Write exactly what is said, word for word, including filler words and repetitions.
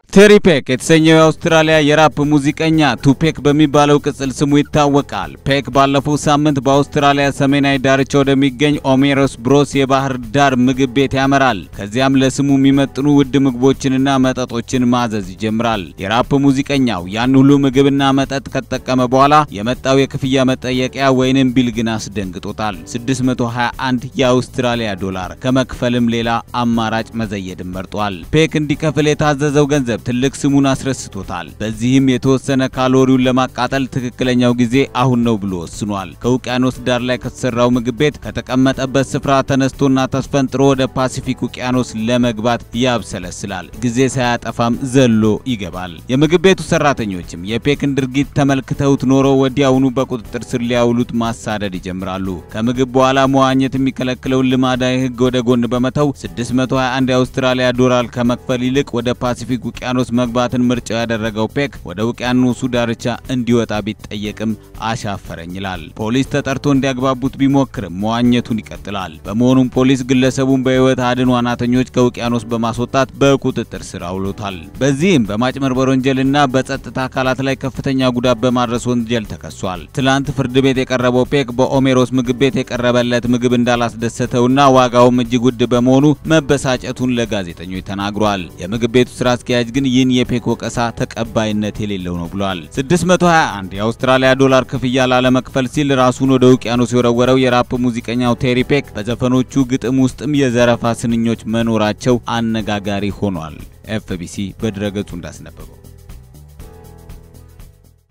ቴሪ ፔክ የተሰኘው የአውስትራሊያ የራፕ ሙዚቀኛ ቱፔክ በሚባለው ቅጽል ስሙ ይታወቃል። ፔክ ባለፈው ሳምንት በአውስትራሊያ ሰሜናዊ ዳርቻ ወደሚገኝ ኦሜሮስ ብሮስ የባህር ዳር ምግብ ቤት ያመራል። ከዚያም ለስሙ የሚመጥኑ ውድ ምግቦችንና መጠጦችን ማዘዝ ይጀምራል። የራፕ ሙዚቀኛው ያን ሁሉ ምግብና መጠጥ ከተጠቀመ በኋላ የመጣው የክፍያ መጠየቂያ ወይንም ቢል ግን አስደንግጦታል። ስድስት መቶ ሃያ አንድ የአውስትራሊያ ዶላር ከመክፈልም ሌላ አማራጭ መዘየድን መርጧል። ፔክ እንዲከፍል የታዘዘው ገንዘብ ትልቅ ስሙን አስረስቶታል። በዚህም የተወሰነ ካሎሪውን ለማቃጠል ትክክለኛው ጊዜ አሁን ነው ብሎ ወስኗል። ከውቅያኖስ ዳር ላይ ከተሰራው ምግብ ቤት ከተቀመጠበት ስፍራ ተነስቶና ተስፈንጥሮ ወደ ፓሲፊክ ውቅያኖስ ለመግባት ያብሰለስላል። ጊዜ ሳያጠፋም ዘሎ ይገባል። የምግብ ቤቱ ሰራተኞችም የፔክን ድርጊት ተመልክተውት ኖሮ ወዲያውኑ በቁጥጥር ስር ሊያውሉት ማሳደድ ይጀምራሉ። ከምግብ በኋላ መዋኘት የሚከለክለውን ልማዳዊ ህግ ወደ ጎን በመተው ስድስት መቶ ሃያ አንድ የአውስትራሊያ ዶላር ከመክፈል ይልቅ ወደ ፓሲፊክ ውቅያኖስ መግባትን ምርጫ ያደረገው ፔክ ወደ ውቅያኖሱ ዳርቻ እንዲወጣ ቢጠየቅም አሻፈረኝ ይላል። ፖሊስ ተጠርቶ እንዲያግባቡት ቢሞክርም መዋኘቱን ይቀጥላል። በመሆኑም ፖሊስ ግለሰቡን በህይወት አድን ዋናተኞች ከውቅያኖስ በማስወጣት በቁጥጥር ስር አውሎታል። በዚህም በማጭበርበር ወንጀልና በጸጥታ አካላት ላይ ከፍተኛ ጉዳት በማድረስ ወንጀል ተከሷል። ትላንት ፍርድ ቤት የቀረበው ፔክ በኦሜሮስ ምግብ ቤት የቀረበለት ምግብ እንዳላስደሰተውና ዋጋውም እጅግ ውድ በመሆኑ መበሳጨቱን ለጋዜጠኞች ተናግሯል። የምግብ ቤቱ ስራ አስኪያጅ ግን ይህን የፔክ ወቀሳ ተቀባይነት የሌለው ነው ብሏል። ስድስት መቶ ሃያ አንድ የአውስትራሊያ ዶላር ክፍያ ላለመክፈል ሲል ራሱን ወደ ውቅያኖስ የወረወረው የራፕ ሙዚቀኛው ቴሪ ፔክ በዘፈኖቹ ግጥም ውስጥም የዘረፋ ስንኞች መኖራቸው አነጋጋሪ ሆኗል። ኤፍቢሲ በድረገጹ እንዳስነበበው